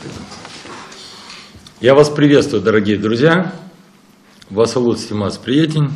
Я вас приветствую, дорогие друзья. Вас Стимас приятен.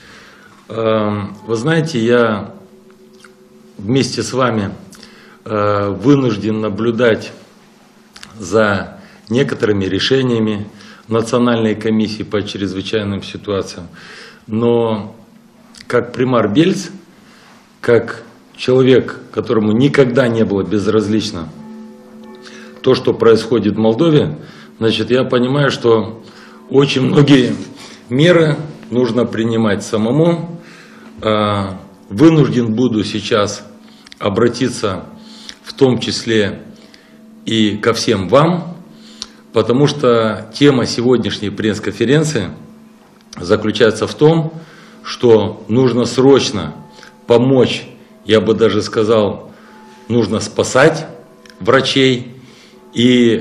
Вы знаете, я вместе с вами вынужден наблюдать за некоторыми решениями Национальной комиссии по чрезвычайным ситуациям. Но как примар Бельц, как человек, которому никогда не было безразлично то, что происходит в Молдове, значит, я понимаю, что очень многие меры нужно принимать самому. Вынужден буду сейчас обратиться в том числе и ко всем вам, потому что тема сегодняшней пресс-конференции заключается в том, что нужно срочно помочь, я бы даже сказал, нужно спасать врачей и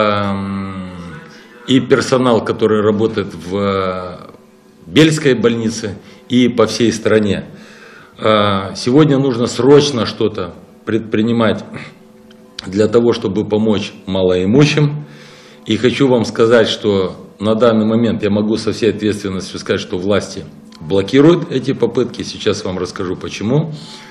персонал, который работает в Бельской больнице и по всей стране. Сегодня нужно срочно что-то предпринимать для того, чтобы помочь малоимущим. И хочу вам сказать, что на данный момент я могу со всей ответственностью сказать, что власти блокируют эти попытки. Сейчас вам расскажу почему.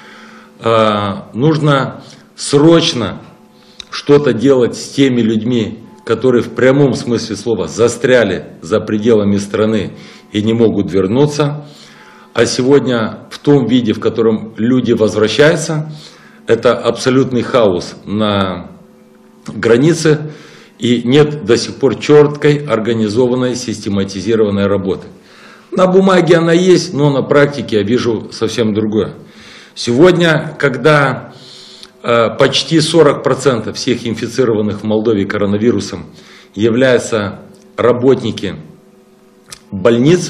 Нужно срочно что-то делать с теми людьми, которые в прямом смысле слова застряли за пределами страны и не могут вернуться. А сегодня в том виде, в котором люди возвращаются, это абсолютный хаос на границе и нет до сих пор четкой, организованной, систематизированной работы. На бумаге она есть, но на практике я вижу совсем другое. Сегодня, когда почти 40% всех инфицированных в Молдове коронавирусом являются работники больниц,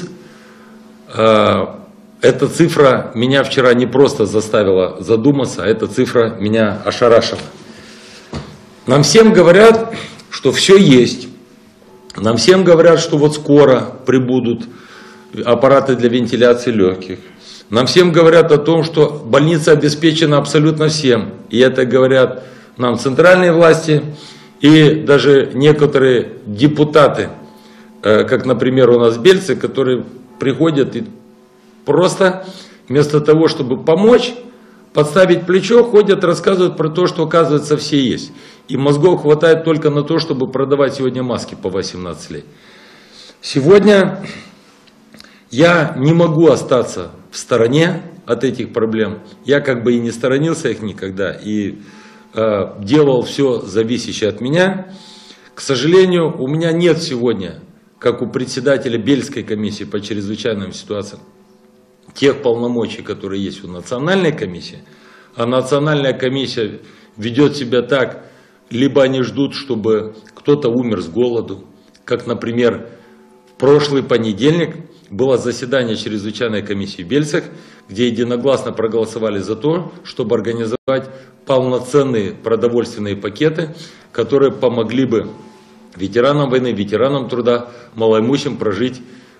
эта цифра меня вчера не просто заставила задуматься, а эта цифра меня ошарашила. Нам всем говорят, что все есть. Нам всем говорят, что вот скоро прибудут аппараты для вентиляции легких. Нам всем говорят о том, что больница обеспечена абсолютно всем. И это говорят нам центральные власти и даже некоторые депутаты, как, например, у нас бельцы, которые приходят и просто вместо того, чтобы помочь, подставить плечо, ходят, рассказывают про то, что, оказывается, все есть. И мозгов хватает только на то, чтобы продавать сегодня маски по 18 лет. Сегодня я не могу остаться в стороне от этих проблем. Я как бы и не сторонился их никогда, и делал все зависящее от меня. К сожалению, у меня нет сегодня, как у председателя Бельской комиссии по чрезвычайным ситуациям, тех полномочий, которые есть у Национальной комиссии. А Национальная комиссия ведет себя так, либо они ждут, чтобы кто-то умер с голоду, как, например, в прошлый понедельник было заседание чрезвычайной комиссии в Бельцах, где единогласно проголосовали за то, чтобы организовать полноценные продовольственные пакеты, которые помогли бы ветеранам войны, ветеранам труда, малоимущим прожить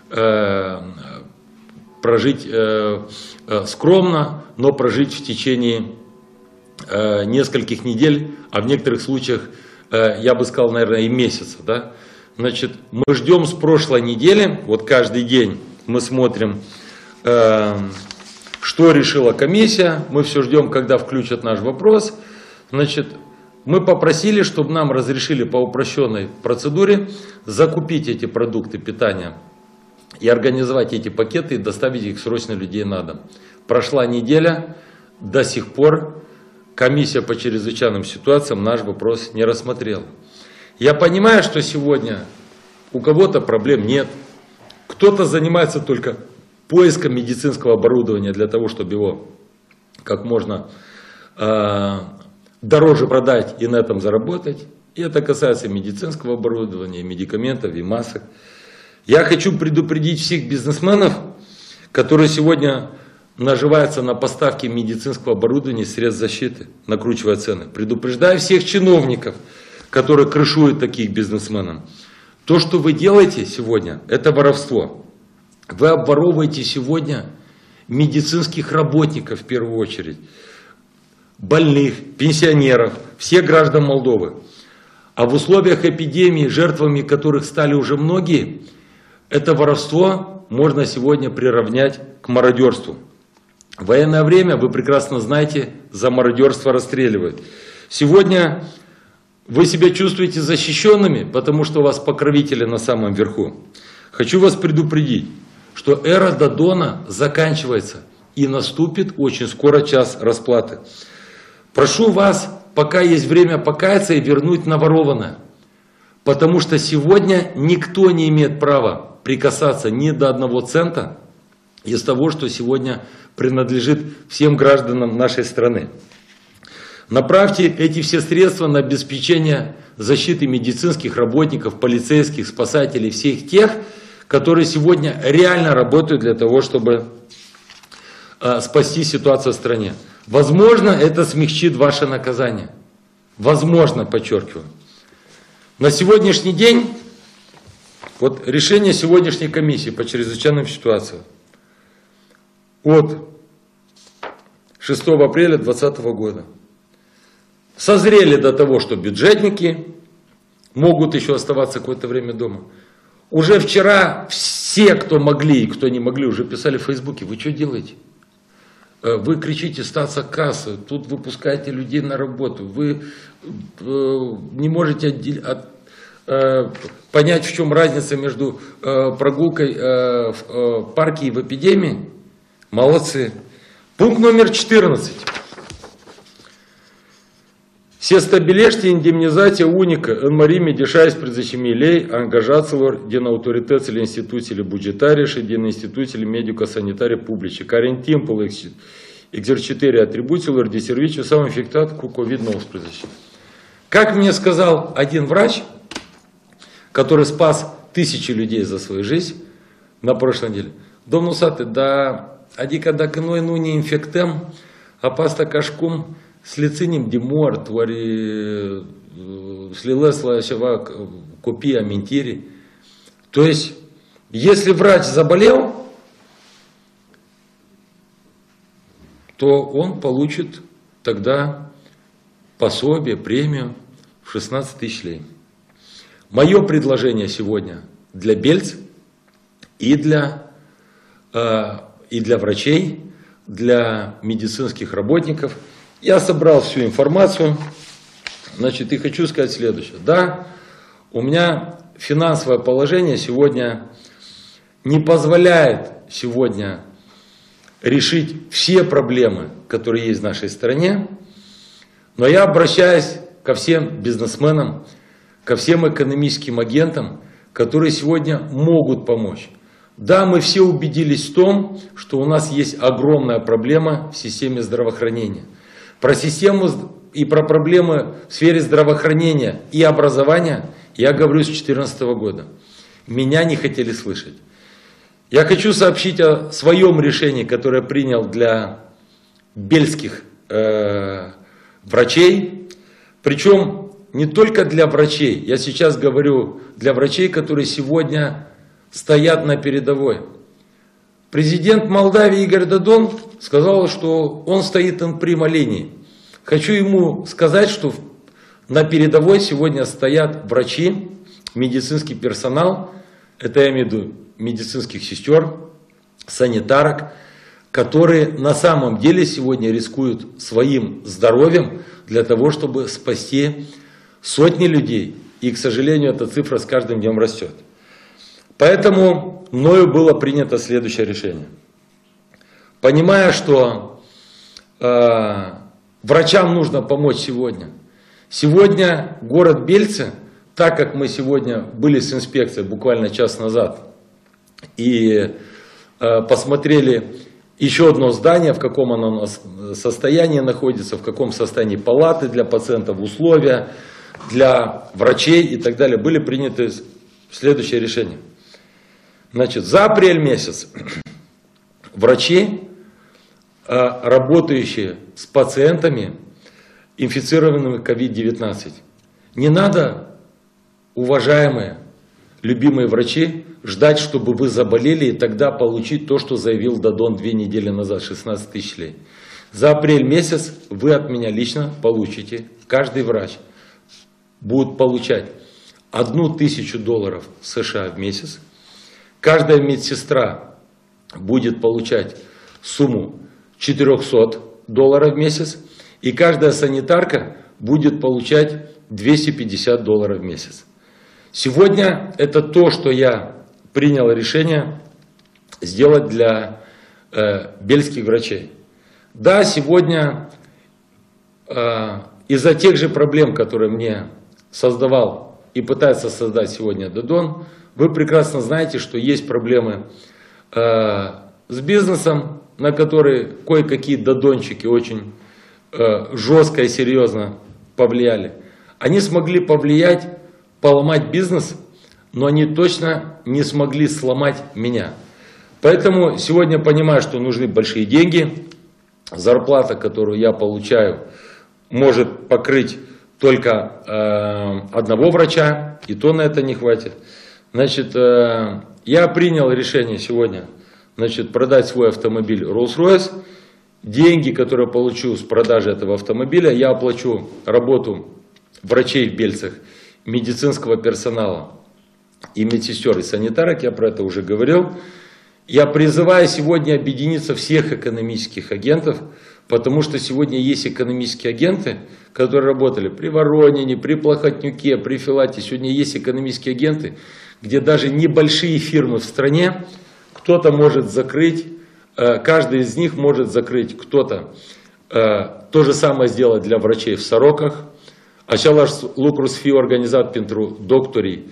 скромно, но прожить в течение нескольких недель, а в некоторых случаях, я бы сказал, наверное, и месяца. Да? Значит, мы ждем с прошлой недели, вот каждый день мы смотрим, что решила комиссия, мы все ждем, когда включат наш вопрос. Значит, мы попросили, чтобы нам разрешили по упрощенной процедуре закупить эти продукты питания и организовать эти пакеты и доставить их срочно людей на дом. Прошла неделя, до сих пор комиссия по чрезвычайным ситуациям наш вопрос не рассмотрела. Я понимаю, что сегодня у кого-то проблем нет, кто-то занимается только поиском медицинского оборудования для того, чтобы его как можно дороже продать и на этом заработать. И это касается медицинского оборудования, медикаментов и масок. Я хочу предупредить всех бизнесменов, которые сегодня наживаются на поставке медицинского оборудования и средств защиты, накручивая цены. Предупреждаю всех чиновников, которые крышуют таких бизнесменов. То, что вы делаете сегодня, это воровство. Вы обворовываете сегодня медицинских работников в первую очередь, больных, пенсионеров, всех граждан Молдовы. А в условиях эпидемии, жертвами которых стали уже многие, это воровство можно сегодня приравнять к мародерству. В военное время, вы прекрасно знаете, за мародерство расстреливают. Сегодня вы себя чувствуете защищенными, потому что у вас покровители на самом верху. Хочу вас предупредить, что эра Додона заканчивается и наступит очень скоро час расплаты. Прошу вас, пока есть время, покаяться и вернуть наворованное. Потому что сегодня никто не имеет права прикасаться ни до 1 цента из того, что сегодня принадлежит всем гражданам нашей страны. Направьте эти все средства на обеспечение защиты медицинских работников, полицейских, спасателей, всех тех, которые сегодня реально работают для того, чтобы спасти ситуацию в стране. Возможно, это смягчит ваше наказание. Возможно, подчеркиваю. На сегодняшний день, вот решение сегодняшней комиссии по чрезвычайным ситуациям от 6 апреля 2020 года созрели до того, что бюджетники могут еще оставаться какое-то время дома. Уже вчера все, кто могли и кто не могли, уже писали в Фейсбуке: вы что делаете? Вы кричите «статься кассы», тут выпускаете людей на работу, вы не можете понять, в чем разница между прогулкой в парке и в эпидемии. Молодцы. Пункт номер 14. Се стабилежти индемнизация уника în mărime de 16.000 lei angajaților din autoritățile instituțiile bugetare și din instituțiile medico-sanitare publice, care în timpul exercitării atribuțiilor de serviciu s-au infectat cu COVID-19. Как мне сказал один врач, который спас тысячи людей за свою жизнь на прошлой неделе: domnul Sate, da, adică dacă noi nu ne infectăm, apasta ca și cum слициним деморт, слилесла ceva копия аминтири. То есть, если врач заболел, то он получит тогда пособие, премию в 16 тысяч лей. Мое предложение сегодня для Бельц и для врачей, для медицинских работников. Я собрал всю информацию, значит, и хочу сказать следующее. Да, у меня финансовое положение сегодня не позволяет сегодня решить все проблемы, которые есть в нашей стране, но я обращаюсь ко всем бизнесменам, ко всем экономическим агентам, которые сегодня могут помочь. Да, мы все убедились в том, что у нас есть огромная проблема в системе здравоохранения. Про систему и про проблемы в сфере здравоохранения и образования я говорю с 2014 года. Меня не хотели слышать. Я хочу сообщить о своем решении, которое я принял для бельских врачей. Причем не только для врачей. Я сейчас говорю для врачей, которые сегодня стоят на передовой. Президент Молдавии Игорь Додон сказал, что он стоит на прямой линии. Хочу ему сказать, что на передовой сегодня стоят врачи, медицинский персонал, это я имею в виду медицинских сестер, санитарок, которые на самом деле сегодня рискуют своим здоровьем для того, чтобы спасти сотни людей. И, к сожалению, эта цифра с каждым днем растет. Поэтому мною было принято следующее решение. Понимая, что врачам нужно помочь сегодня. Сегодня город Бельцы, так как мы сегодня были с инспекцией буквально час назад и посмотрели еще одно здание, в каком оно состоянии находится, в каком состоянии палаты для пациентов, условия для врачей и так далее, были приняты следующее решение. Значит, за апрель месяц врачи, работающие с пациентами, инфицированными COVID-19, не надо, уважаемые, любимые врачи, ждать, чтобы вы заболели и тогда получить то, что заявил Додон 2 недели назад, 16 тысяч лей. За апрель месяц вы от меня лично получите, каждый врач, будут получать $1000 США в месяц. Каждая медсестра будет получать сумму $400 в месяц. И каждая санитарка будет получать $250 в месяц. Сегодня это то, что я принял решение сделать для бельских врачей. Да, сегодня из-за тех же проблем, которые мне создавал и пытается создать сегодня Додон, вы прекрасно знаете, что есть проблемы с бизнесом, на которые кое-какие додончики очень жестко и серьезно повлияли. Они смогли повлиять, поломать бизнес, но они точно не смогли сломать меня. Поэтому сегодня понимаю, что нужны большие деньги. Зарплата, которую я получаю, может покрыть только одного врача, и то на это не хватит. Значит, я принял решение сегодня, значит, продать свой автомобиль Rolls-Royce. Деньги, которые получу с продажи этого автомобиля, я оплачу работу врачей в Бельцах, медицинского персонала и медсестер и санитарок, я про это уже говорил. Я призываю сегодня объединиться всех экономических агентов, потому что сегодня есть экономические агенты, которые работали при Воронине, при Плохотнюке, при Филате. Сегодня есть экономические агенты, где даже небольшие фирмы в стране кто-то может закрыть, каждый из них может закрыть, кто-то то же самое сделать для врачей в Сороках. Açılış lucrus fi organizat pentru doctorii,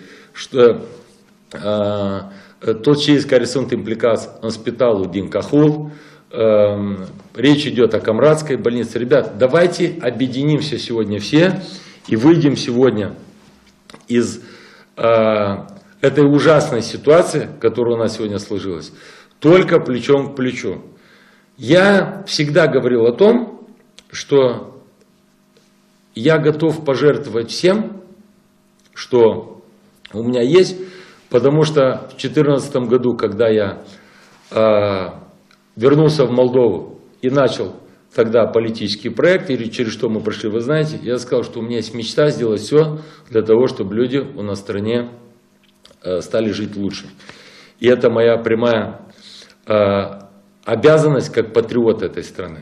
toți cei care sunt implicați în spitalul din Cahul. Речь идет о Камрадской больнице. Ребят, давайте объединимся сегодня все и выйдем сегодня из этой ужасной ситуации, которая у нас сегодня сложилась, только плечом к плечу. Я всегда говорил о том, что я готов пожертвовать всем, что у меня есть, потому что в 2014 году, когда я вернулся в Молдову и начал тогда политический проект, или через что мы прошли, вы знаете, я сказал, что у меня есть мечта сделать все для того, чтобы люди у нас в стране стали жить лучше. И это моя прямая обязанность как патриот этой страны.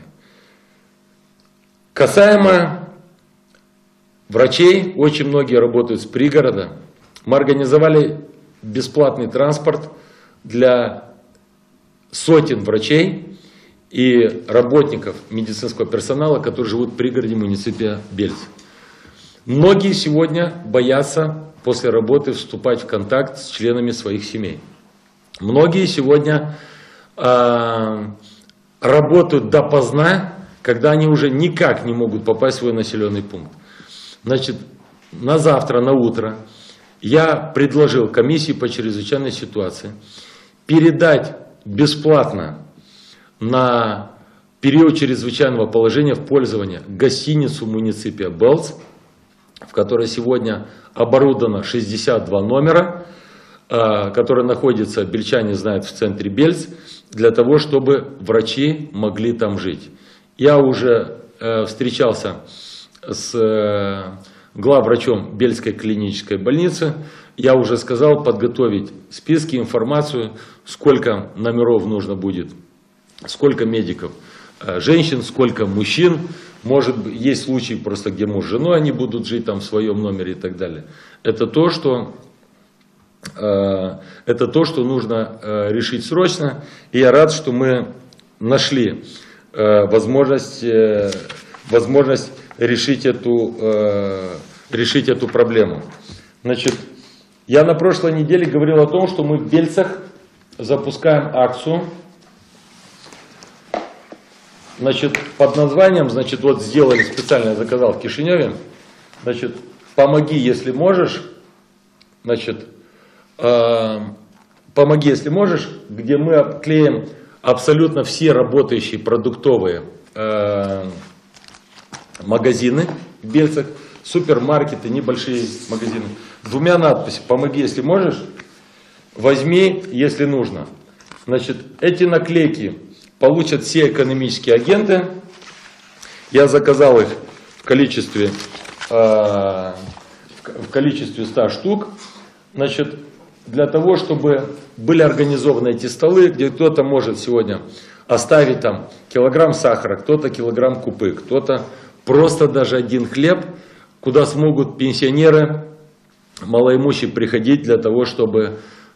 Касаемо врачей, очень многие работают с пригорода. Мы организовали бесплатный транспорт для сотен врачей и работников медицинского персонала, которые живут в пригороде муниципия Бельцы. Многие сегодня боятся после работы вступать в контакт с членами своих семей. Многие сегодня работают допоздна, когда они уже никак не могут попасть в свой населенный пункт. Значит, на завтра, на утро я предложил комиссии по чрезвычайной ситуации передать бесплатно на период чрезвычайного положения в пользование гостиницу муниципия Белц, в которой сегодня оборудовано 62 номера, которые находятся, бельчане знают, в центре Бельц, для того, чтобы врачи могли там жить. Я уже встречался с главврачом Бельской клинической больницы. Я уже сказал подготовить списки, информацию, сколько номеров нужно будет, сколько медиков женщин, сколько мужчин. Может быть, есть случаи просто, где муж с женой, они будут жить там в своем номере и так далее. Это то, что нужно решить срочно. И я рад, что мы нашли возможность решить эту проблему. Значит, я на прошлой неделе говорил о том, что мы в Бельцах запускаем акцию, значит, под названием, значит, вот сделали специально, я заказал в Кишиневе, значит, помоги, если можешь, значит, помоги, если можешь, где мы обклеим абсолютно все работающие продуктовые магазины в Бельцах, супермаркеты, небольшие магазины, двумя надписями: помоги, если можешь, возьми, если нужно. Значит, эти наклейки получат все экономические агенты. Я заказал их в количестве в количестве 100 штук, значит, для того, чтобы были организованы эти столы, где кто-то может сегодня оставить там килограмм сахара, кто-то килограмм купы, кто-то просто даже один хлеб, куда смогут пенсионеры, малоимущие приходить для того, чтобы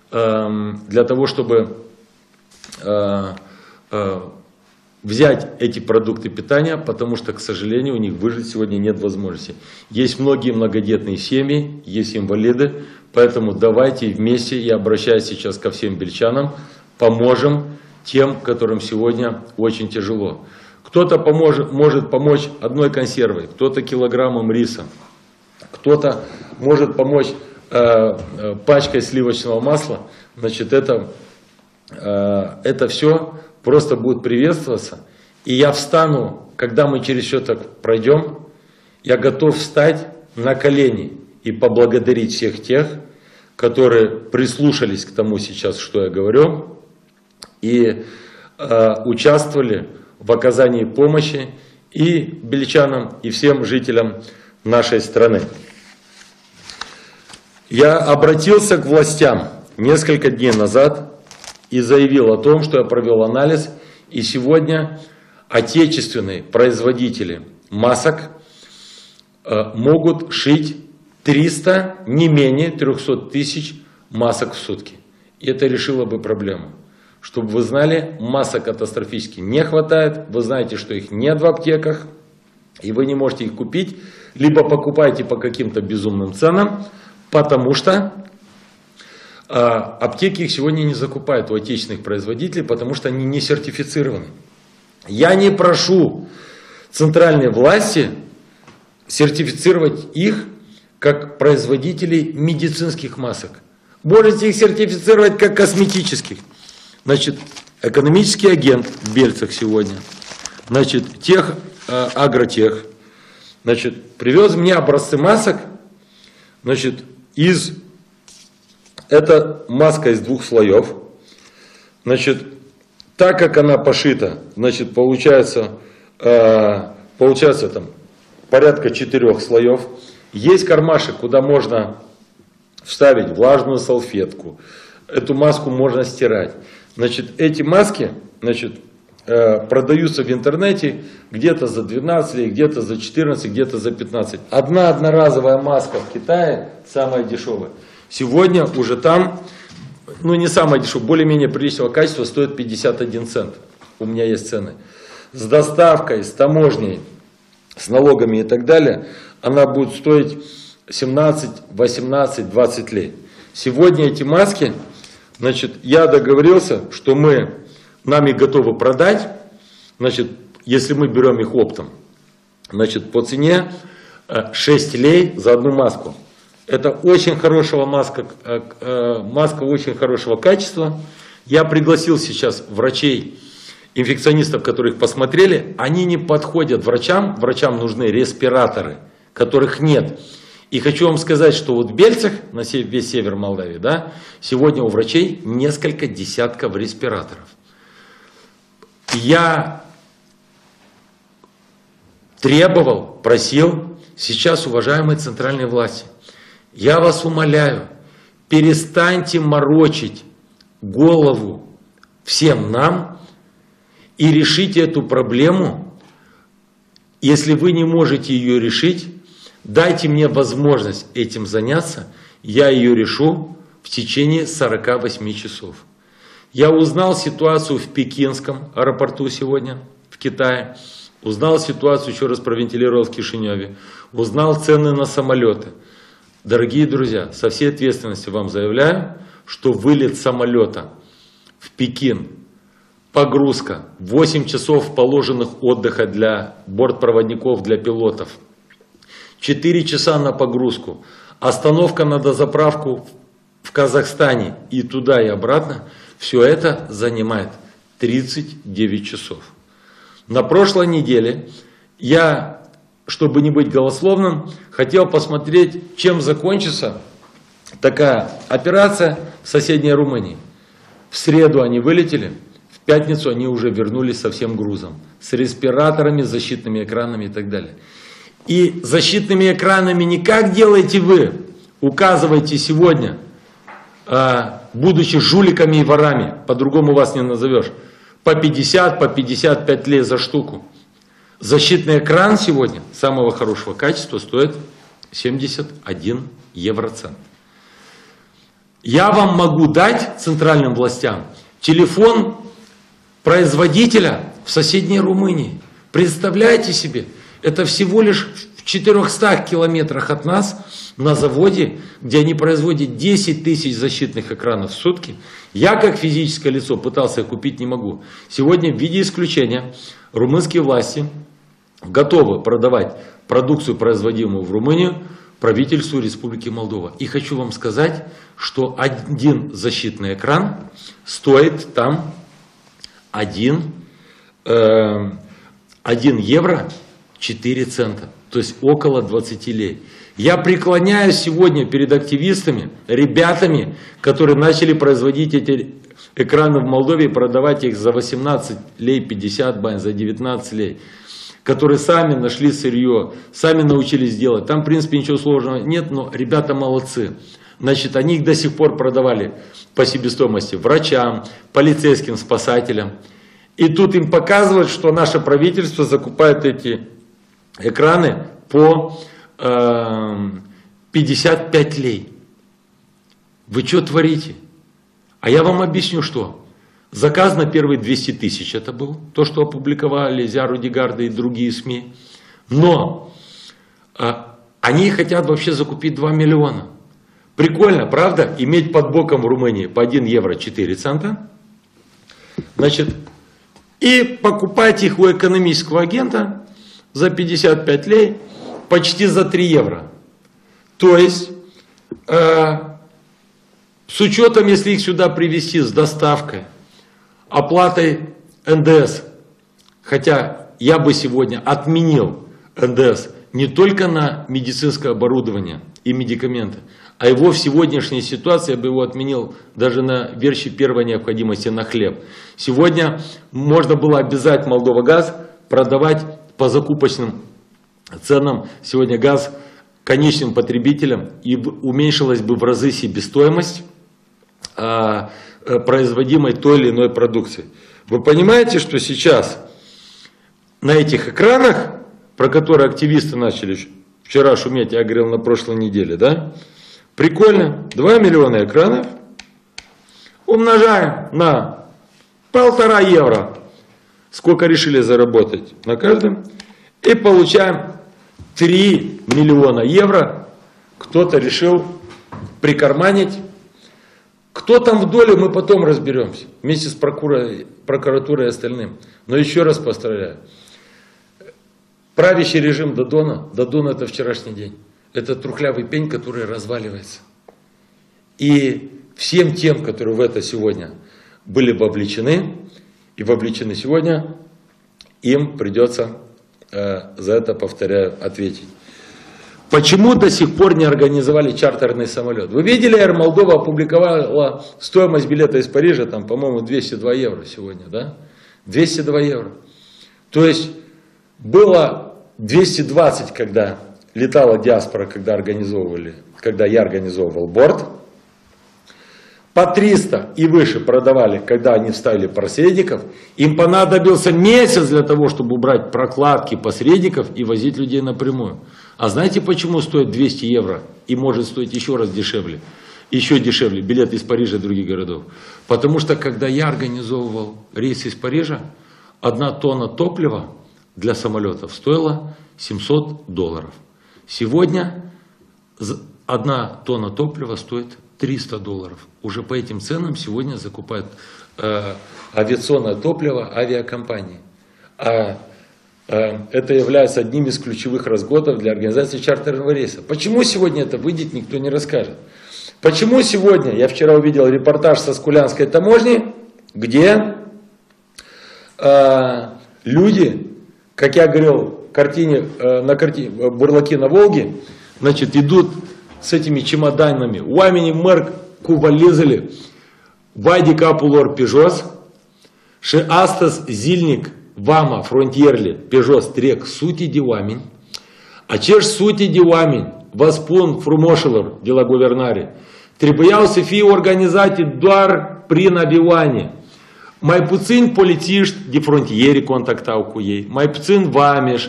взять эти продукты питания, потому что, к сожалению, у них выжить сегодня нет возможности. Есть многие многодетные семьи, есть инвалиды, поэтому давайте вместе, я обращаюсь сейчас ко всем бельчанам, поможем тем, которым сегодня очень тяжело. Кто-то может помочь одной консервой, кто-то килограммом риса, кто-то может помочь пачкой сливочного масла. Значит, это все просто будет приветствоваться. И я встану, когда мы через все так пройдем, я готов встать на колени и поблагодарить всех тех, которые прислушались к тому сейчас, что я говорю, и участвовали в оказании помощи и бельчанам, и всем жителям нашей страны. Я обратился к властям несколько дней назад и заявил о том, что я провел анализ, и сегодня отечественные производители масок могут шить 300, не менее 300 тысяч масок в сутки. И это решило бы проблему. Чтобы вы знали, масок катастрофически не хватает, вы знаете, что их нет в аптеках, и вы не можете их купить, либо покупаете по каким-то безумным ценам, потому что аптеки их сегодня не закупают у отечественных производителей, потому что они не сертифицированы. Я не прошу центральные власти сертифицировать их как производителей медицинских масок. Можете их сертифицировать как косметических. Значит, экономический агент в Бельцах сегодня, значит, Агротех, значит, привез мне образцы масок, значит, это маска из 2 слоев. Значит, так как она пошита, значит, получается там порядка 4 слоев. Есть кармашек, куда можно вставить влажную салфетку. Эту маску можно стирать. Значит, эти маски, значит, продаются в интернете где-то за 12 лей, где-то за 14, где-то за 15. Одна одноразовая маска в Китае, самая дешевая, сегодня уже там, ну не самая дешевая, более-менее приличного качества, стоит 51 цент. У меня есть цены. С доставкой, с таможней, с налогами и так далее, она будет стоить 17, 18, 20 лей. Сегодня эти маски, значит, я договорился, что нам их готовы продать, значит, если мы берем их оптом, значит, по цене 6 лей за одну маску. Это очень хорошая маска, маска очень хорошего качества. Я пригласил сейчас врачей, инфекционистов, которые их посмотрели, они не подходят врачам нужны респираторы, которых нет. И хочу вам сказать, что вот в Бельцах, на весь север Молдавии, да, сегодня у врачей несколько десятков респираторов. Я требовал, просил, сейчас, уважаемые центральные власти, я вас умоляю, перестаньте морочить голову всем нам и решите эту проблему. Если вы не можете ее решить, дайте мне возможность этим заняться, я ее решу в течение 48 часов. Я узнал ситуацию в Пекинском аэропорту сегодня, в Китае, узнал ситуацию, еще раз провентилировал в Кишиневе, узнал цены на самолеты. Дорогие друзья, со всей ответственностью вам заявляю, что вылет самолета в Пекин, погрузка, 8 часов положенных отдыха для бортпроводников, для пилотов, 4 часа на погрузку, остановка на дозаправку в Казахстане и туда и обратно, все это занимает 39 часов. На прошлой неделе я, чтобы не быть голословным, хотел посмотреть, чем закончится такая операция в соседней Румынии. В среду они вылетели, в пятницу они уже вернулись со всем грузом, с респираторами, защитными экранами и так далее. И защитными экранами не как делаете вы, указываете сегодня, будучи жуликами и ворами, по-другому вас не назовешь, по 50, по 55 лет за штуку. Защитный экран сегодня самого хорошего качества стоит 71 евроцент. Я вам могу дать, центральным властям, телефон производителя в соседней Румынии. Представляете себе, это всего лишь в 400 километрах от нас, на заводе, где они производят 10 тысяч защитных экранов в сутки. Я, как физическое лицо, пытался купить, не могу. Сегодня, в виде исключения, румынские власти готовы продавать продукцию, производимую в Румынию, правительству Республики Молдова. И хочу вам сказать, что один защитный экран стоит там 1 евро 4 цента. То есть около 20 лей. Я преклоняюсь сегодня перед активистами, ребятами, которые начали производить эти экраны в Молдове и продавать их за 18 лей 50 бань, за 19 лей. Которые сами нашли сырье, сами научились делать. Там, в принципе, ничего сложного нет, но ребята молодцы. Значит, они их до сих пор продавали по себестоимости врачам, полицейским, спасателям. И тут им показывают, что наше правительство закупает эти экраны по 55 лей. Вы что творите? А я вам объясню, что. Заказ на первые 200 тысяч это был. То, что опубликовали Зяру Дигарда и другие СМИ. Но они хотят вообще закупить 2 миллиона. Прикольно, правда? Иметь под боком в Румынии по 1 евро 4 цента. Значит, и покупать их у экономического агента за 55 лей почти за 3 евро. То есть, с учетом, если их сюда привезти с доставкой, оплатой НДС, хотя я бы сегодня отменил НДС не только на медицинское оборудование и медикаменты, а его в сегодняшней ситуации я бы его отменил даже на вещи первой необходимости, на хлеб. Сегодня можно было обязать Молдовагаз продавать по закупочным ценам сегодня газ конечным потребителям, и уменьшилась бы в разы себестоимость производимой той или иной продукции. Вы понимаете, что сейчас на этих экранах, про которые активисты начали вчера шуметь, я говорил на прошлой неделе, да? Прикольно, 2 миллиона экранов умножаем на 1,5 евро, сколько решили заработать на каждом, и получаем 3 миллиона евро. Кто-то решил прикарманить. Кто там в доле, мы потом разберемся. Вместе с прокуратурой и остальным. Но еще раз повторяю. Правящий режим Додона. Додон это вчерашний день. Это трухлявый пень, который разваливается. И всем тем, которые в это сегодня были вовлечены, и вовлечены сегодня, им придется за это, повторяю, ответить. Почему до сих пор не организовали чартерный самолет? Вы видели, Air Moldova опубликовала стоимость билета из Парижа, там, по-моему, 202 евро сегодня, да? 202 евро. То есть, было 220, когда летала диаспора, когда я организовывал борт. По 300 и выше продавали, когда они вставили посредников. Им понадобился месяц для того, чтобы убрать прокладки посредников и возить людей напрямую. А знаете, почему стоит 200 евро и может стоить еще раз дешевле? Еще дешевле билет из Парижа и других городов. Потому что, когда я организовывал рейс из Парижа, 1 тонна топлива для самолетов стоила $700. Сегодня 1 тонна топлива стоит $300. Уже по этим ценам сегодня закупают авиационное топливо авиакомпании. Это является одним из ключевых расходов для организации чартерного рейса. Почему сегодня это выйдет, никто не расскажет. Почему сегодня, я вчера увидел репортаж со Скулянской таможни, где люди, как я говорил, на картине «Бурлаки на Волге», значит, идут с этими чемоданами. Уамени мэр кувалезали, вади капулор пежос, ше астас зильник вама фронтьерли пежос трек сути дивамень, Acești sute de oameni vă spun frumoșilor de la guvernare, trebuiau să fie organizate doar prin avioane. Mai puțini polițiști de frontiere contactau cu ei, mai puțin vameși,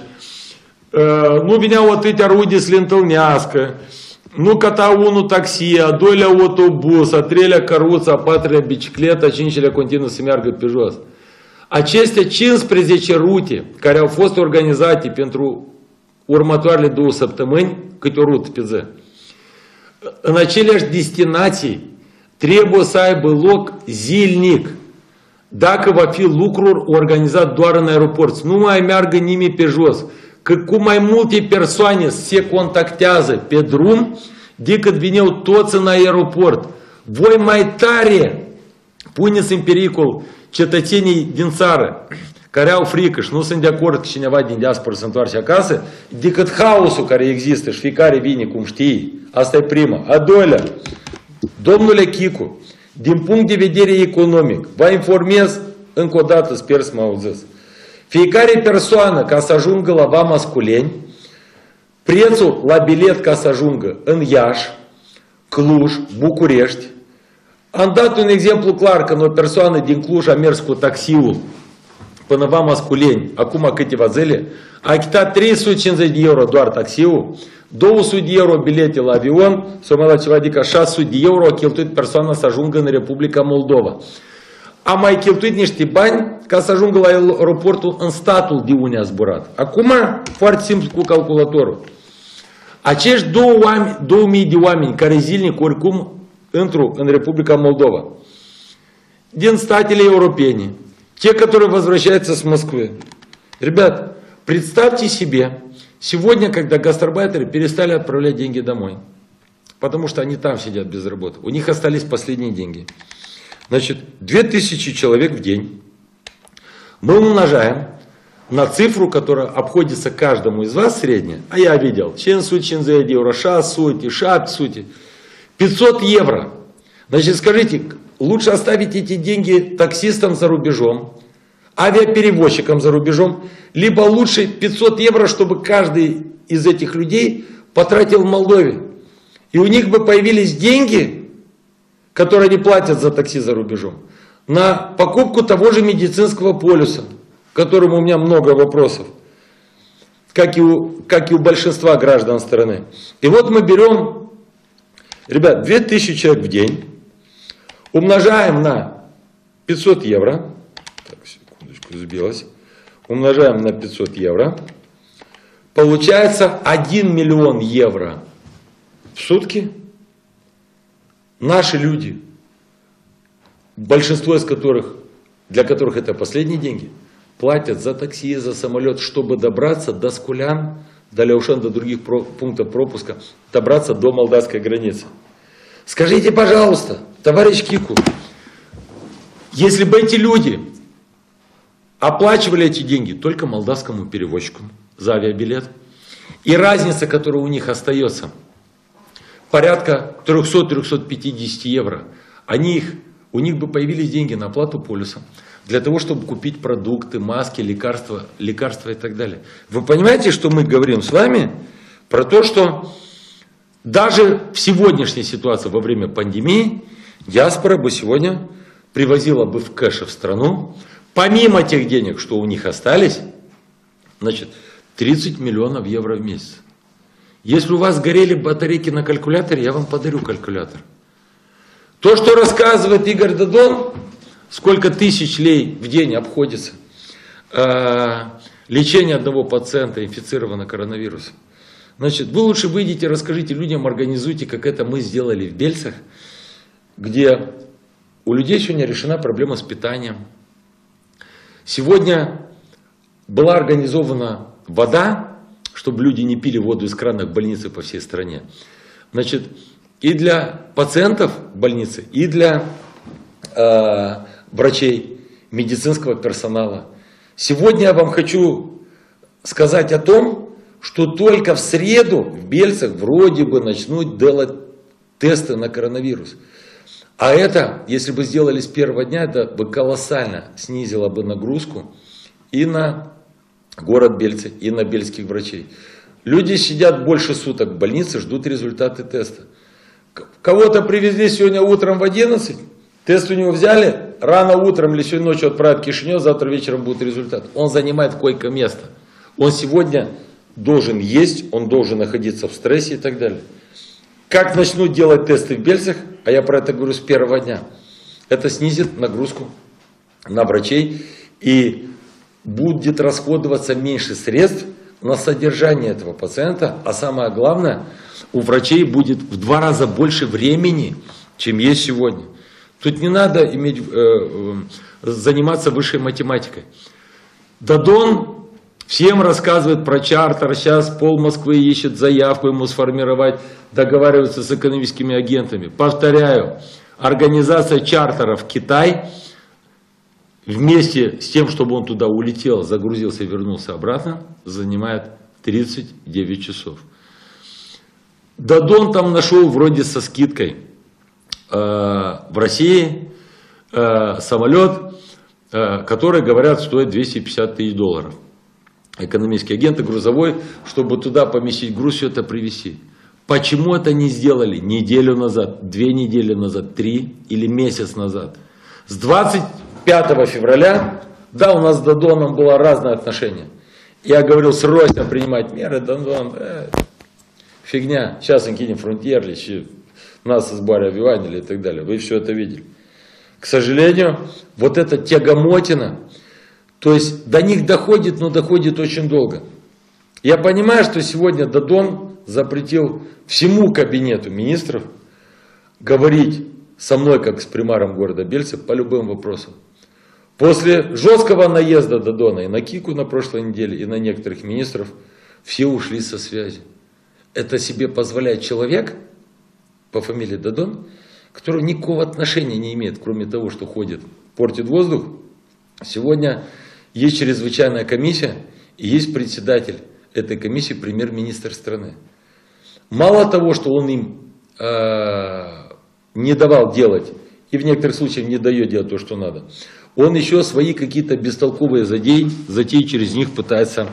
nu vineau atâtea rude să le întâlnească, nu cătau unul taxi, a doilea autobuz, a treilea căruță, a patrulea bicicletă, a cincilea continuă să meargă pe jos. Aceste 15 rute care au fost organizate pentru următoarele 2 săptămâni, câte o rută pe zi, în aceleași destinații trebuie să aibă loc zilnic. Dacă va fi lucruri organizat doar în aeroport, nu mai meargă nimeni pe jos, că cu mai multe persoane se contactează pe drum decât vineau toți în aeroport. Voi mai tare puneți în pericol cetățenii din țară care au frică și nu sunt de acord că cineva din diaspora se întoarce acasă, decât haosul care există și fiecare vine cum știe. Asta e prima. A doilea, domnule Chicu, din punct de vedere economic, vă informez încă o dată, sper să mă auziți. Fiecare persoană ca să ajungă la Vama Sculeni, prețul la bilet ca să ajungă în Iași, Cluj, București. Am dat un exemplu clar, când o persoană din Cluj a mers cu taxiul până Vama Sculeni, acum câteva zile, a achitat 350 de euro doar taxiul, 200 de euro bilete la avion, sau mai la ceva, adică 600 de euro a cheltuit persoana să ajungă în Republica Moldova. Am mai cheltuit niște bani ca să ajungă la aeroportul în statul de unde a zburat. Acum, foarte simplu cu calculatorul. Acești 2000 de oameni care zilnic oricum intru în Republica Moldova, din statele europene, те, которые возвращаются с Москвы. Ребят, представьте себе, сегодня, когда гастарбайтеры перестали отправлять деньги домой, потому что они там сидят без работы, у них остались последние деньги. Значит, 2000 человек в день мы умножаем на цифру, которая обходится каждому из вас средняя, а я видел, 500 евро, 600, 700, 500 евро. Значит, скажите, лучше оставить эти деньги таксистам за рубежом, авиаперевозчикам за рубежом, либо лучше 500 евро, чтобы каждый из этих людей потратил в Молдове. И у них бы появились деньги, которые они платят за такси за рубежом, на покупку того же медицинского полюса, к которому у меня много вопросов, как и у большинства граждан страны. И вот мы берем, ребят, 2000 человек в день, умножаем на 500 евро, так, секундочку, сбилось, умножаем на 500 евро, получается 1 миллион евро в сутки. Наши люди, большинство из которых, для которых это последние деньги, платят за такси, за самолет, чтобы добраться до Скулян, до Ляушан, до других пунктов пропуска, добраться до молдавской границы. Скажите, пожалуйста, товарищ Кику, если бы эти люди оплачивали эти деньги только молдавскому перевозчику за авиабилет, и разница, которая у них остается, порядка 300-350 евро, у них бы появились деньги на оплату полюса, для того, чтобы купить продукты, маски, лекарства и так далее. Вы понимаете, что мы говорим с вами про то, что даже в сегодняшней ситуации во время пандемии диаспора бы сегодня привозила бы в кэше в страну, помимо тех денег, что у них остались, значит, 30 миллионов евро в месяц. Если у вас горели батарейки на калькуляторе, я вам подарю калькулятор. То, что рассказывает Игорь Додон, сколько тысяч лей в день обходится лечение одного пациента, инфицированного коронавирусом. Значит, вы лучше выйдите, расскажите людям, организуйте, как это мы сделали в Бельцах, где у людей сегодня решена проблема с питанием. Сегодня была организована вода, чтобы люди не пили воду из крана в больнице по всей стране. Значит, и для пациентов больницы, и для врачей, медицинского персонала. Сегодня я вам хочу сказать о том, что только в среду в Бельцах вроде бы начнут делать тесты на коронавирус. А это, если бы сделали с первого дня, это бы колоссально снизило бы нагрузку и на город Бельцы, и на бельских врачей. Люди сидят больше суток в больнице, ждут результаты теста. Кого-то привезли сегодня утром в 11, тест у него взяли, рано утром или сегодня ночью отправят в Кишинев, завтра вечером будет результат. Он занимает койко-место. Он сегодня должен есть, он должен находиться в стрессе и так далее. Как начнут делать тесты в Бельцах, а я про это говорю с первого дня, это снизит нагрузку на врачей и будет расходоваться меньше средств на содержание этого пациента, а самое главное, у врачей будет в 2 раза больше времени, чем есть сегодня. Тут не надо заниматься высшей математикой. Дадон всем рассказывает про чартер, сейчас пол Москвы ищет заявку ему сформировать, договариваются с экономическими агентами. Повторяю, организация чартера в Китай вместе с тем, чтобы он туда улетел, загрузился и вернулся обратно, занимает 39 часов. Дадон там нашел вроде со скидкой в России самолет, который, говорят, стоит $250 тысяч. Экономические агенты, грузовой, чтобы туда поместить груз, все это привезти. Почему это не сделали неделю назад, 2 недели назад, 3 или месяц назад? С 25 февраля, да, у нас с Дадоном было разное отношение. Я говорил, срочно принимать меры, Дадон, фигня, сейчас инкинем фронтьер, нас из баря Виванили и так далее. Вы все это видели. К сожалению, вот эта тягомотина, то есть до них доходит, но доходит очень долго. Я понимаю, что сегодня Дадон запретил всему кабинету министров говорить со мной, как с примаром города Бельцы, по любым вопросам. После жесткого наезда Дадона и на Кику на прошлой неделе, и на некоторых министров, все ушли со связи. Это себе позволяет человек по фамилии Дадон, который никакого отношения не имеет, кроме того, что ходит, портит воздух. Сегодня есть чрезвычайная комиссия, и есть председатель этой комиссии, премьер-министр страны. Мало того, что он им не давал делать, и в некоторых случаях не дает делать то, что надо, он еще свои какие-то бестолковые затеи через них пытается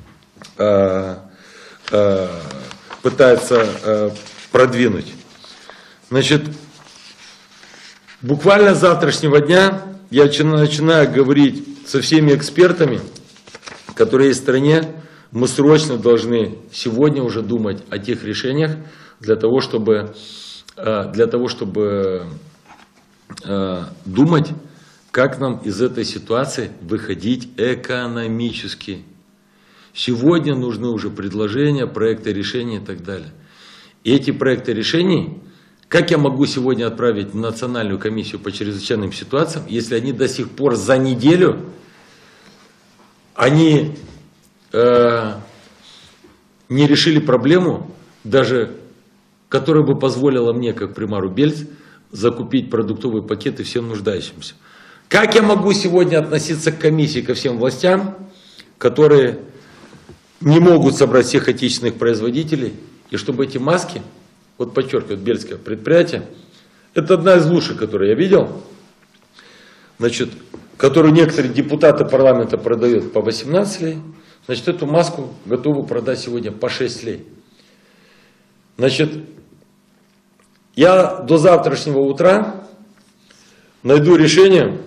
продвинуть. Значит, буквально с завтрашнего дня я начинаю говорить со всеми экспертами, которые есть в стране. Мы срочно должны сегодня уже думать о тех решениях для того, чтобы думать, как нам из этой ситуации выходить экономически. Сегодня нужны уже предложения, проекты решений и так далее. И эти проекты решений, как я могу сегодня отправить в Национальную комиссию по чрезвычайным ситуациям, если они до сих пор за неделю, они не решили проблему, даже которая бы позволила мне, как примару Бельц, закупить продуктовые пакеты всем нуждающимся. Как я могу сегодня относиться к комиссии, ко всем властям, которые не могут собрать всех отечественных производителей, и чтобы эти маски, вот подчеркиваю, Бельское предприятие, это одна из лучших, которые я видел, значит, которую некоторые депутаты парламента продают по 18 лей, значит, эту маску готовы продать сегодня по 6 лей. Значит, я до завтрашнего утра найду решение,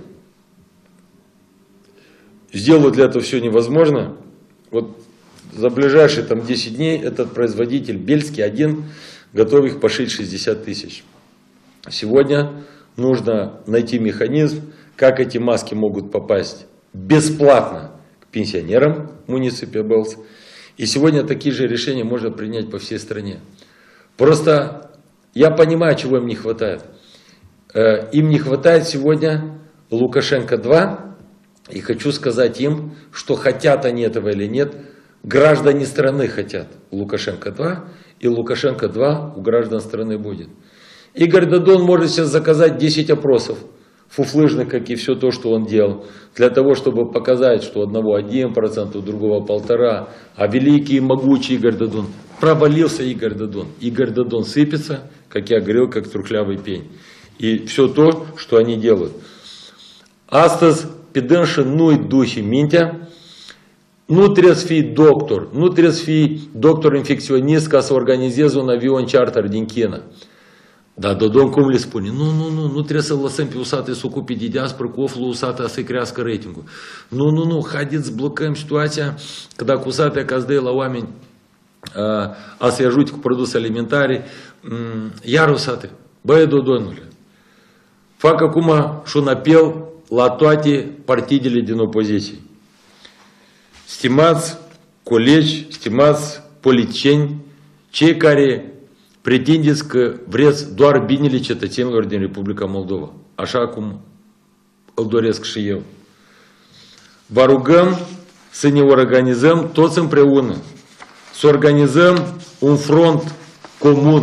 сделаю для этого все невозможно. Вот за ближайшие там 10 дней этот производитель Бельский один готов их пошить 60 тысяч. Сегодня нужно найти механизм, как эти маски могут попасть бесплатно к пенсионерам муниципия Белц. И сегодня такие же решения можно принять по всей стране. Просто я понимаю, чего им не хватает. Им не хватает сегодня Лукашенко-2. И хочу сказать им, что хотят они этого или нет, граждане страны хотят Лукашенко-2, и Лукашенко-2 у граждан страны будет. Игорь Дадон может сейчас заказать 10 опросов, фуфлыжных, как и все то, что он делал, для того, чтобы показать, что у одного 1%, у другого 1,5%, а великий и могучий Игорь Дадон. Провалился Игорь Дадон. Игорь Дадон сыпется, как я говорил, как трухлявый пень. И все то, что они делают. Астас Пиденши, ну и духи Минтя. nu trebuie să fii doctor, nu trebuie să fii doctor infecționist ca să organizezi un avion charter din China. Dar Dodon cum le spune? Nu trebuie să lăsăm pe USAT să ocupe de diaspora cu oflul USAT să-i crească ratingul. Nu, haideți să blocăm situația, că dacă USAT ca să dă la oameni a să-i ajute cu produse alimentare, iar USAT, băie Dodonule, fac acum și un apel la toate partidele din opoziție. Stimați colegi, stimați politicieni, cei care pretindeți că vreți doar binele cetățenilor din Republica Moldova, așa cum îl doresc și eu. Vă rugăm să ne organizăm toți împreună, să organizăm un front comun,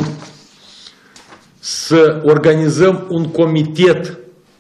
să organizăm un comitet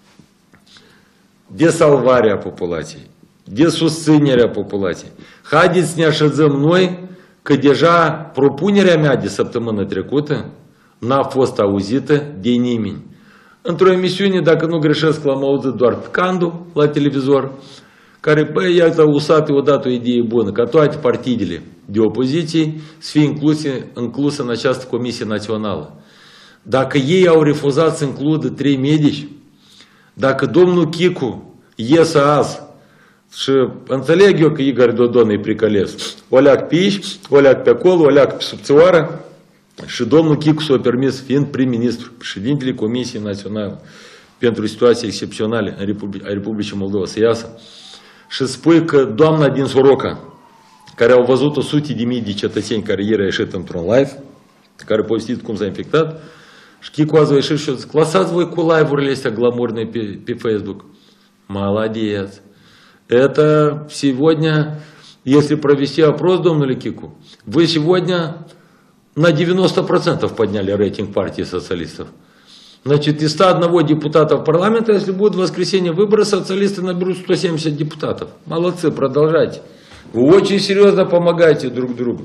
de salvare a populației, de susținere a populației. Haideți să ne așezăm noi, că deja propunerea mea de săptămână trecută n-a fost auzită de nimeni. Într-o emisiune, dacă nu greșesc, l-am auzit doar pe Candu la televizor, care, băi, iată, USAT a dat o idee bună, ca toate partidele de opoziție să fie incluse în această comisie națională. Dacă ei au refuzat să includă 3 medici, dacă domnul Chicu iese azi, și înțeleg eu că Igor Dodon e pricălesc, o leac pe aici, o leac pe acolo, o leac pe subțioară, și domnul Chicu s-a permis, fiind prim-ministru, președintele Comisiei Naționale pentru situații excepționale în Republicii Moldova, să iasă și spui că doamna din Soroca, care au văzut 100.000 de cetățeni care ieri a ieșit într-un live, care a povestit cum s-a infectat, și Chicu azi a ieșit și a zis, lăsați voi cu live-urile astea glamurne pe Facebook. Молодец. Это сегодня, если провести опрос, домнули Кику, вы сегодня на 90% подняли рейтинг партии социалистов. Значит, из 101 депутата в парламента, если будут в воскресенье выборы, социалисты наберут 170 депутатов. Молодцы, продолжайте. Вы очень серьезно помогаете друг другу.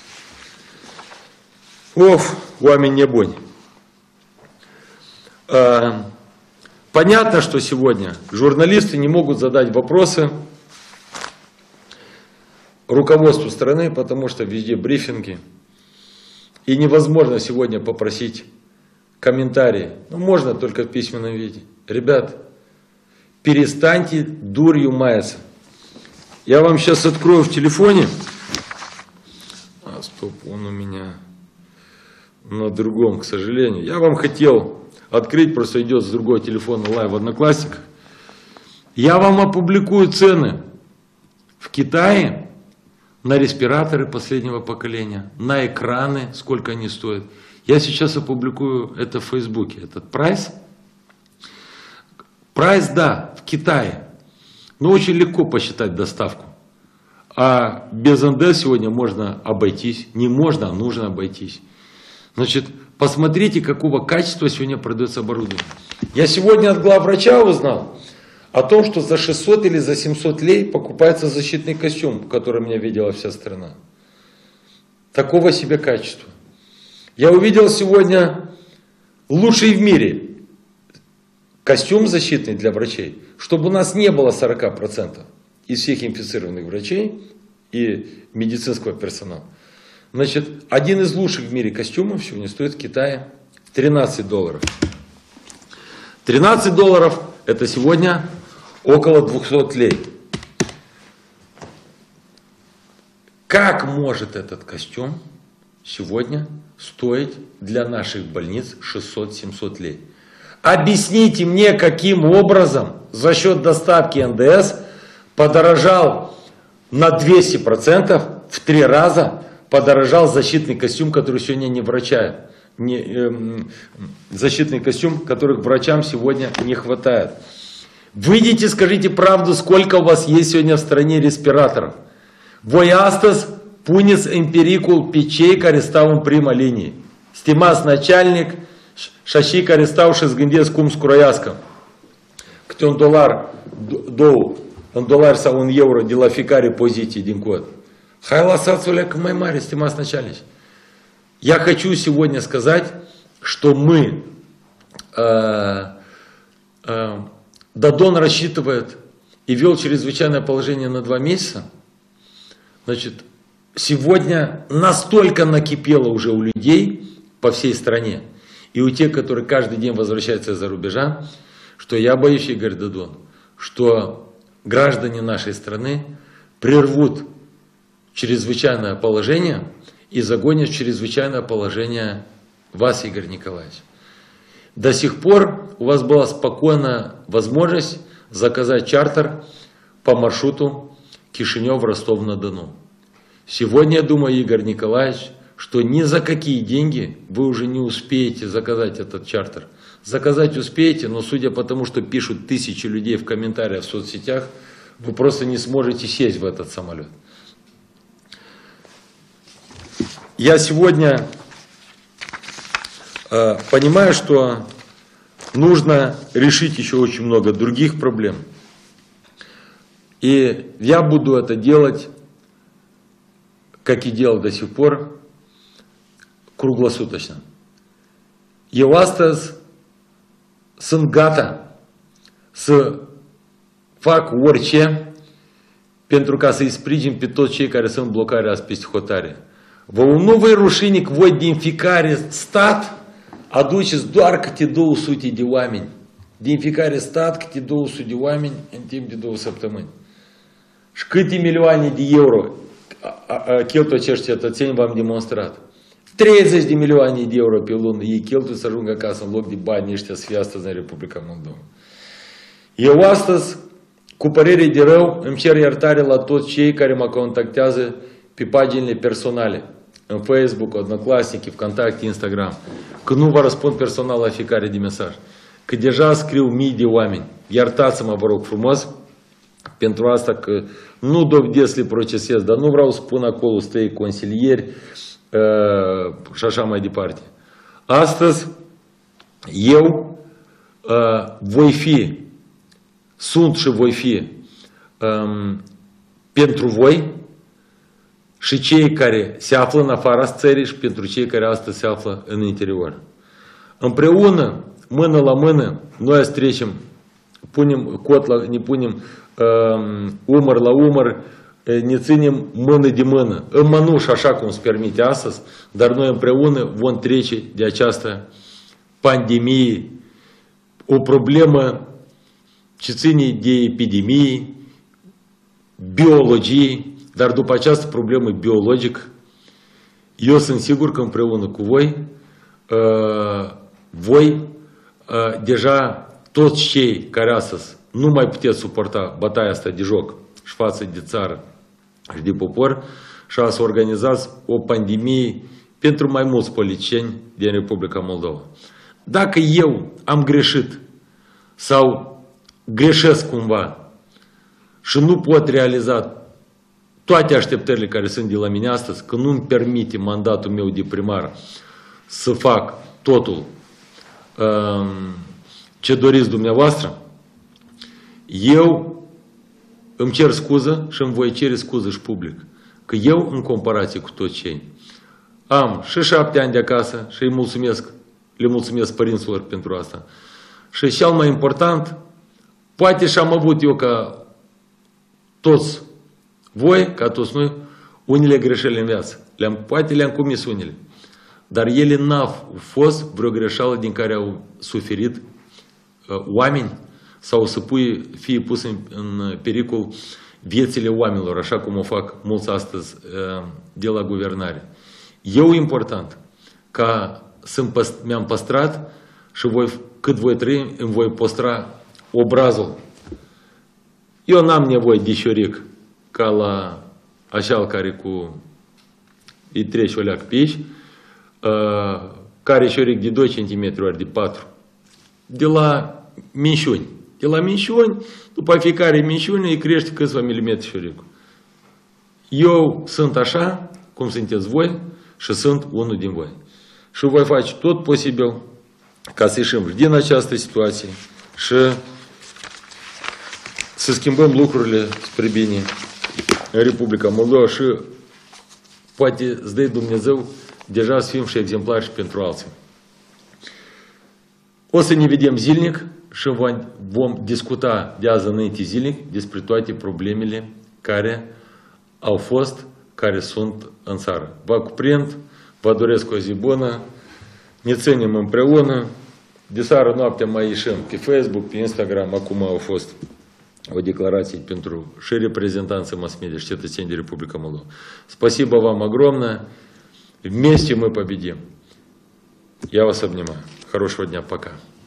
Оф, вами не бонь. Понятно, что сегодня журналисты не могут задать вопросы руководству страны, потому что везде брифинги. И невозможно сегодня попросить комментарии. Ну, можно только в письменном виде. Ребят, перестаньте дурью маяться. Я вам сейчас открою в телефоне. Стоп, он у меня на другом, к сожалению. Я вам хотел открыть, просто идет с другого телефона лайв в Одноклассниках. Я вам опубликую цены в Китае на респираторы последнего поколения, на экраны, сколько они стоят. Я сейчас опубликую это в Фейсбуке, этот прайс. Прайс, да, в Китае. Но очень легко посчитать доставку. А без НД сегодня можно обойтись. Не можно, а нужно обойтись. Значит, посмотрите, какого качества сегодня продается оборудование. Я сегодня от главврача узнал о том, что за 600 или за 700 лей покупается защитный костюм, который меня видела вся страна. Такого себе качества. Я увидел сегодня лучший в мире костюм защитный для врачей, чтобы у нас не было 40% из всех инфицированных врачей и медицинского персонала. Значит, один из лучших в мире костюмов сегодня стоит в Китае $13. $13 это сегодня около 200 лей. Как может этот костюм сегодня стоить для наших больниц 600-700 лей? Объясните мне, каким образом за счет доставки НДС подорожал на 200%, в 3 раза подорожал защитный костюм, который сегодня не врача, защитный костюм, которых врачам сегодня не хватает. Выйдите, скажите правду, сколько у вас есть сегодня в стране респираторов. Voi astăzi puneți în pericol pe cei care stau în prima linie. Stimați начальник și așa care stau și îți gândesc cum scroiască. Câte $1, $2 sau €1 de la fiecare poziție din cod. Hai лăsați-o leacă mai mare, stimați начальник. Я хочу сегодня сказать, что мы, Додон рассчитывает и вел чрезвычайное положение на 2 месяца, Значит, сегодня настолько накипело уже у людей по всей стране, и у тех, которые каждый день возвращаются из-за рубежа, что я боюсь, Игорь Додон, что граждане нашей страны прервут чрезвычайное положение и загонят в чрезвычайное положение вас, Игорь Николаевич. До сих пор у вас была спокойная возможность заказать чартер по маршруту Кишинев-Ростов-на-Дону. Сегодня, я думаю, Игорь Николаевич, что ни за какие деньги вы уже не успеете заказать этот чартер. Заказать успеете, но судя по тому, что пишут тысячи людей в комментариях в соцсетях, вы просто не сможете сесть в этот самолет. Я сегодня понимаю, что нужно решить еще очень много других проблем. И я буду это делать, как и делал до сих пор, круглосуточно. Eu astăzi sunt gata să fac orice pentru ca să-i sprijin pe toți cei care sunt blocați azi peste hotare. Vă nu vă rușinic voi din fiecare stat aduceți doar câte 200 de oameni. Din fiecare stat câte 200 de oameni în timp de 2 săptămâni. Și câte milioane de euro cheltuie acești cetățeni v-am demonstrat. 30 de milioane de euro pe lună ei cheltuie să ajungă acasă în loc de bani ăștia să fie astăzi în Republica Moldova. Eu astăzi, cu părere de rău, îmi cer iertare la toți cei care mă contactează pe paginile personale, în Facebook, Odnoklassniki, Vkontakte, Instagram, că nu vă răspund personal la fiecare de mesaj, că deja scriu mii de oameni. Iertați-mă, vă rog frumos, pentru asta că nu dovedesc să le procesez, dar nu vreau să spun acolo stăi consilieri și așa mai departe. Astăzi, eu voi fi, sunt și voi fi pentru voi și cei care se află în afara țării și pentru cei care astăzi se află în interior. Împreună, mână la mână, noi să trecem, ne punem umăr la umăr, ne ținem mână de mână, în mănuș, așa cum se permite astăzi, dar noi împreună vom trece de această pandemie, o problemă ce ține de epidemie, biologie, dar după această problemă biologică, eu sunt sigur că împreună cu voi, deja toți cei care astăzi nu mai puteți suporta bătaia asta de joc și față de țară și de popor, și să organizați o pandemie pentru mai mulți politicieni din Republica Moldova. Dacă eu am greșit sau greșesc cumva și nu pot realiza toate așteptările care sunt de la mine astăzi, că nu îmi permite mandatul meu de primar să fac totul ce doriți dumneavoastră, eu îmi cer scuză și îmi voi cere scuză și public. Că eu, în comparație cu toți cei, am și 7 ani de acasă și le mulțumesc părinților pentru asta. Și cel mai important, poate și-am avut eu ca toți voi, ca toți noi, unele greșeli în viață. Poate le-am comis unele. Dar ele n-au fost vreo greșeală din care au suferit oameni sau să fie pus în pericol viețile oamenilor, așa cum o fac mulți astăzi de la guvernare. Eu important ca mi-am păstrat și cât voi trăi, îmi voi păstra obrazul. Eu n-am nevoie de șoric ca la așa care îi treci o leac pe aici, care șoric de 2 cm ori de 4. De la minciuni. De la minciuni, după fiecare minciune îi crește câțiva milimetri șoricul. Eu sunt așa, cum sunteți voi, și sunt unul din voi. Și voi face tot posibil ca să ieșim din această situație și să schimbăm lucrurile spre bine în Republica Moldova și poate îți dă Dumnezeu deja să fim și exemplari și pentru alții. O să ne vedem zilnic și vom discuta de azi înainte zilnic despre toate problemele care au fost care sunt în țară. Vă cuprind, vă doresc o zi bună, ne ținem împreună. De seară noapte mai ieșim pe Facebook, pe Instagram. Acum au fost o declarație pentru și reprezentanții mass-media, și cetățeni de Republica Moldova. Спасибо вам огромное. Вместе мы победим. Я вас обнимаю. Хорошего дня. Пока.